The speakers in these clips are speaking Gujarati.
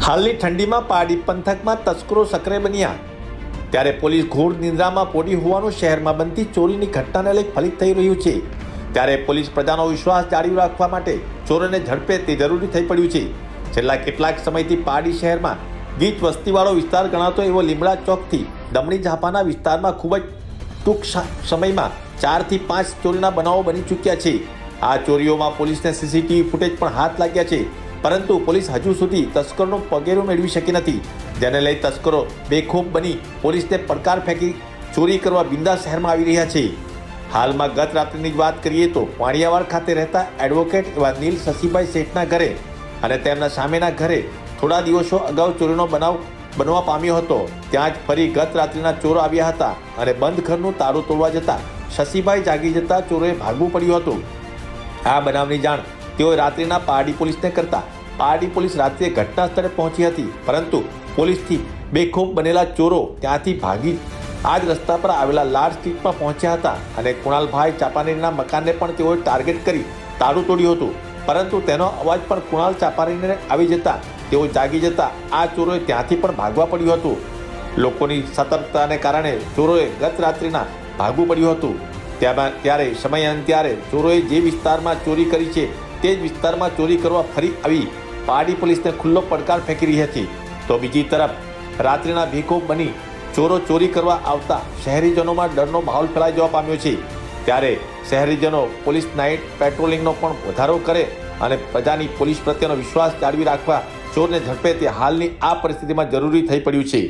હાલની ઠંડીમાં પારડી પંથકમાં તસ્કરો સક્રિય બન્યા ત્યારે પોલીસ ઘોર નિંદ્રામાં પોડી હોવાનું શહેરમાં બનતી ચોરીની ઘટનાને લઈ ફલિત થઈ રહ્યું છે। ત્યારે પોલીસ પ્રજાનો વિશ્વાસ જાળવી રાખવા માટે ચોરોને ઝડપે તે જરૂરી થઈ પડ્યું છે। છેલ્લા કેટલાક સમયથી પારડી શહેરમાં ગીચ વસ્તીવાળો વિસ્તાર ગણાતો એવો લીમડા ચોકથી દમણી ઝાપાના વિસ્તારમાં ખૂબ જ ટૂંક સમયમાં 4 થી 5 ચોરીના બનાવો બની ચૂક્યા છે। આ ચોરીઓમાં પોલીસને સીસીટીવી ફૂટેજ પણ હાથ લાગ્યા છે, પરંતુ પોલીસ હજુ સુધી તસ્કરનો પગેરો મેળવી શકી નથી, જેને લઈ તસ્કરો બેખોફ બની પોલીસને પડકાર ફેંકી ચોરી કરવા બિંદા શહેરમાં આવી રહ્યા છે। હાલમાં ગત રાત્રિની જ વાત કરીએ તો વાણિયાવાડ ખાતે રહેતા એડવોકેટ એવા નીલ શશીભાઈ શેઠના ઘરે અને તેમના સામેના ઘરે થોડા દિવસો અગાઉ ચોરીનો બનાવ બનવા પામ્યો હતો। ત્યાં જ ફરી ગત રાત્રિના ચોરો આવ્યા હતા અને બંધ ઘરનું તાળું તોડવા જતા શશીભાઈ જાગી જતા ચોરોએ ભાગવું પડ્યું હતું। આ બનાવની જાણ તેઓ રાત્રિના પારડી પોલીસને કરતા પારડી પોલીસ રાત્રે ઘટના સ્થળે પહોંચી હતી, પરંતુ પોલીસથી બેખોફ બનેલા ચોરો ત્યાંથી ભાગી આ જ રસ્તા પર આવેલા લાર્જ સ્ટ્રીટમાં પહોંચ્યા હતા અને કુણાલભાઈ ચાપાનેરીના મકાનને પણ તેઓએ ટાર્ગેટ કરી તાળું તોડ્યું હતું, પરંતુ તેનો અવાજ પણ કુણાલ ચાપાનેરીને આવી જતા તેઓ જાગી જતા આ ચોરોએ ત્યાંથી પણ ભાગવા પડ્યું હતું। લોકોની સતર્કતાને કારણે ચોરોએ ગત રાત્રિના ભાગવું પડ્યું હતું। ત્યારે સમયાંતરે ચોરોએ જે વિસ્તારમાં ચોરી કરી છે તે જ વિસ્તારમાં ચોરી કરવા ફરી આવી પારડી પોલીસને ખુલ્લો પડકાર ફેંકી રહી હતી। તો બીજી તરફ રાત્રિના બેખોફ બની ચોરો ચોરી કરવા આવતા શહેરીજનોમાં ડરનો માહોલ ફેલાઈ જવા પામ્યો છે। ત્યારે શહેરીજનો પોલીસ નાઇટ પેટ્રોલિંગનો પણ વધારો કરે અને પ્રજાની પોલીસ પ્રત્યેનો વિશ્વાસ જાળવી રાખવા ચોરને ઝડપે તે હાલની આ પરિસ્થિતિમાં જરૂરી થઈ પડ્યું છે।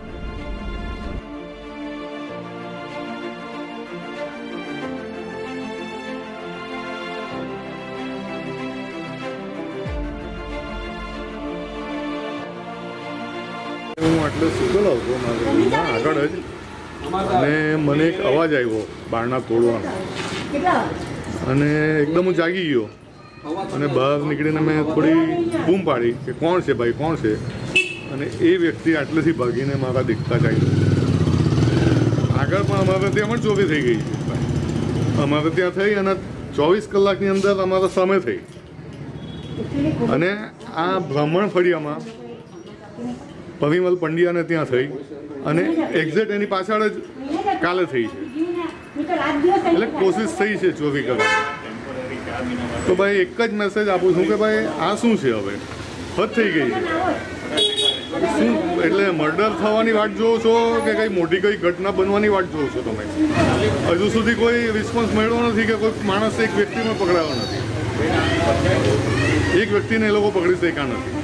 હું આટલે સૂતેલો હતો મારા રૂમમાં આગળ જ, અને મને એક અવાજ આવ્યો બારણા તોડવાનો, અને એકદમ હું જાગી ગયો અને બહાર નીકળીને મેં થોડી બૂમ પાડી કે કોણ છે ભાઈ, કોણ છે? અને એ વ્યક્તિ આટલેથી ભાગીને મારા દીકતા જાય। આગળ પણ અમારે ત્યાં પણ ચોરી થઈ ગઈ છે, અમારે ત્યાં થઈ અને 24 કલાકની અંદર અમારા સામે થઈ, અને આ બ્રાહ્મણ ફળિયામાં પરિમલ પંડ્યાને ત્યાં થઈ, અને એક્ઝેક્ટ એની પાછળ જ કાલે થઈ છે। એટલે કોશિશ થઈ છે ચોરી કરવાની। તો ભાઈ એક જ મેસેજ આપું છું કે ભાઈ આ શું છે, હવે હદ થઈ ગઈ છે શું? એટલે મર્ડર થવાની વાટ જોવો છો કે કંઈ મોટી કઈ ઘટના બનવાની વાટ જોવો છો તમે? હજુ સુધી કોઈ રિસ્પોન્સ મળ્યો નથી કે કોઈ માણસ એક વ્યક્તિને પકડાયો નથી, એક વ્યક્તિને એ લોકો પકડી શક્યા નથી।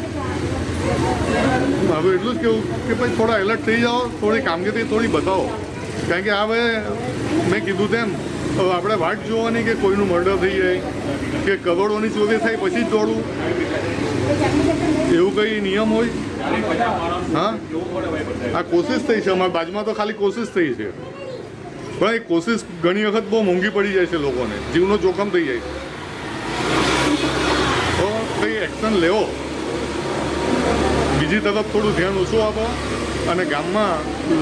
હવે એટલું જ કેવું કે ભાઈ થોડા એલર્ટ થઈ જાઓ, થોડી કામગીરી થોડી બતાવો, કારણ કે હવે મેં કીધું તેમ હવે આપણે વાટ જોવાની કે કોઈનું મર્ડર થઈ જાય કે કરોડોની ચોરી થાય પછી જ દોડવું, એવું કંઈ નિયમ હોય? હા, આ કોશિશ થઈ છે, અમારી બાજુમાં તો ખાલી કોશિશ થઈ છે, પણ એ કોશિશ ઘણી વખત બહુ મોંઘી પડી જાય છે, લોકોને જીવનો જોખમ થઈ જાય છે। તો કંઈ એક્શન લેવો, બીજી તરફ થોડું ધ્યાન ઓછું આપો, અને ગામમાં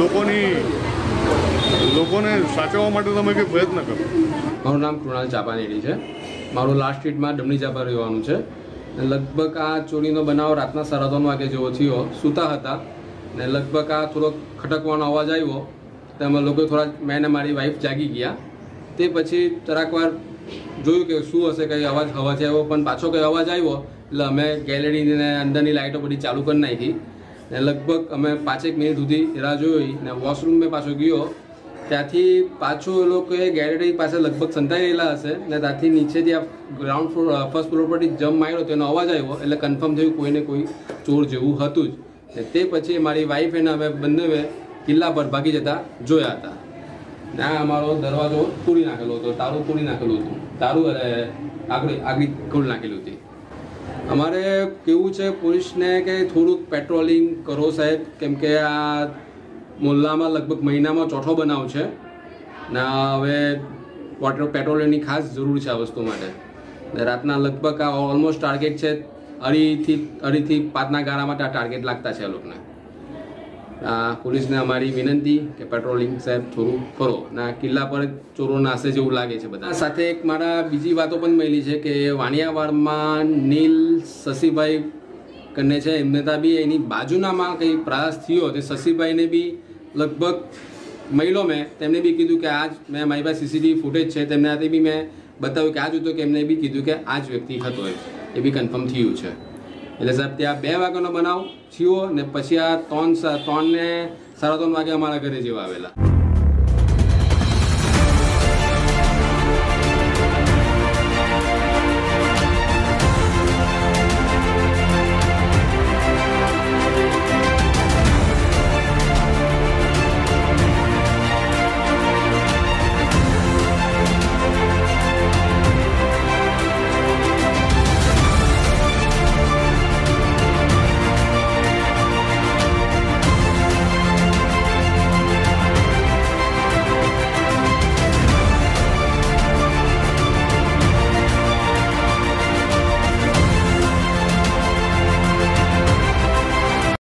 લોકોને સાચવવા માટે તમે કંઈ પ્રયત્ન કરો। મારું નામ કુણાલ ચાપાનેરી છે, મારું લાસ્ટ સ્ટ્રીટમાં દમણી ઝાપા રહેવાનું છે। લગભગ આ ચોરીનો બનાવ રાતના 3:30 વાગે જેવો થયો, સૂતા હતા ને લગભગ આ થોડો ખટકવાનો અવાજ આવ્યો, તેમાં લોકો થોડા મેં અને મારી વાઈફ જાગી ગયા। તે પછી જરાક વાર જોયું કે શું હશે, કંઈ અવાજ આવ્યો, પણ પાછો કંઈ અવાજ આવ્યો એટલે અમે ગેલેરીને અંદરની લાઇટો બધી ચાલુ કરી નાખી ને લગભગ અમે 5 મિનિટ સુધી રાહ જોઈ ને વોશરૂમ મેં પાછો ગયો, ત્યાંથી પાછો એ લોકોએ ગેલેરી પાસે લગભગ સંતાયેલા હશે ને ત્યાંથી નીચેથી આ ગ્રાઉન્ડ ફ્લોર ફર્સ્ટ ફ્લોર પરથી જમ્પ માર્યો, તેનો અવાજ આવ્યો એટલે કન્ફર્મ થયું કોઈને કોઈ ચોર જેવું હતું જ ને। તે પછી મારી વાઈફ એને અમે બંને કિલ્લા પર ભાગી જતા જોયા હતા ને આ અમારો દરવાજો તોડી નાખેલો હતો, તારું તોડી નાખેલું હતું, તારું આગળ ખોલી નાખેલી હતી। અમારે કેવું છે પોલીસને કે થોડુંક પેટ્રોલિંગ કરો સાહેબ, કેમ કે આ મોહલ્લામાં લગભગ મહિનામાં ચોથો બનાવ છે ને હવે પેટ્રોલિંગની ખાસ જરૂર છે આ વસ્તુ માટે। રાતના લગભગ આ ઓલમોસ્ટ ટાર્ગેટ છે 2:30 થી 5ના ગાળામાં ટાર્ગેટ લાગતા છે આ લોકોને। પોલીસને અમારી વિનંતી કે પેટ્રોલિંગ સાહેબ થોડું કરો ના કિલ્લા પર ચોરો નાસે જેવું લાગે છે બધા। સાથે એક મારા બીજી વાતો પણ મળી છે કે વાણિયાવાડમાં નીલ શશીભાઈ કરીને છે એમને ત્યાં બી એની બાજુનામાં કંઈ પ્રયાસ થયો તે શશીભાઈને બી લગભગ મહિલો મેં તેમને બી કીધું કે આજ મેં મારી પાસે સીસીટીવી ફૂટેજ છે તેમને હાથે બી મેં બતાવ્યું કે આ જ હતો કે એમને બી કીધું કે આ જ વ્યક્તિ હતો એ બી કન્ફર્મ થયું છે. એટલે સાહેબ ત્યાં 2 વાગ્યાનો બનાવ થયો ને પછી આ 3 ને 3:3 વાગે અમારા ઘરે જેવા આવેલા.